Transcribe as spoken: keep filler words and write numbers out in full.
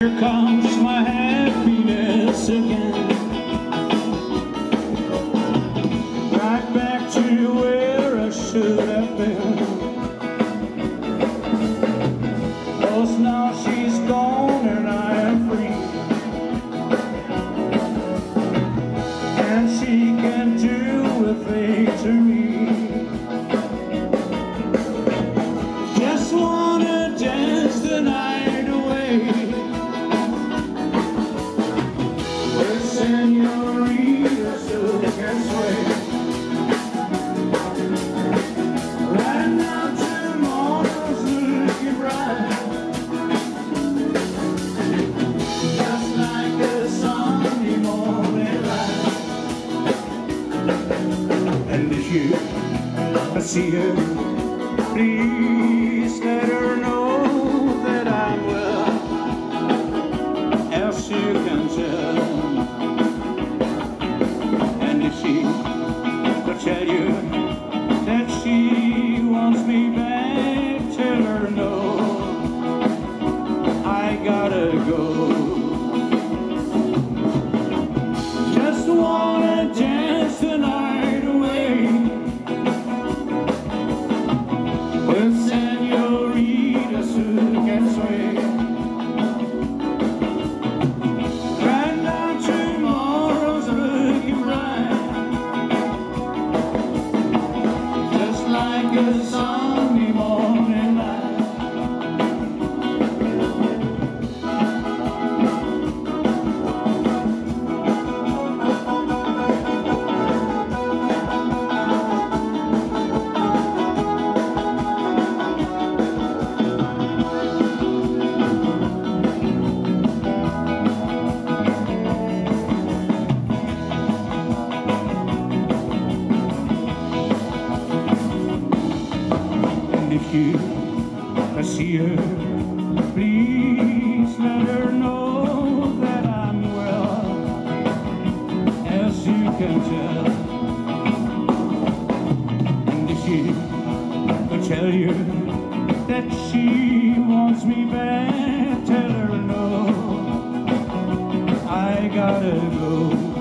Here comes my happiness again, right back to where I should have been. 'Cause now she's gone and I am free, and she can do a thing to me. Just wanna dance the night away, señorita, so can sway. Right now tomorrow's looking bright, just like a Sunday morning light. And if you see her, please let her know that I'm well, else you can tell. She will tell you that she wants me back. Tell her no, I gotta go. Just wanna dance the night away with señorita who can sway. Right now tomorrow's looking bright, like a Sunday morning light. If you see her, please let her know that I'm well, as you can tell. And if she will tell you that she wants me back, tell her no, I gotta go.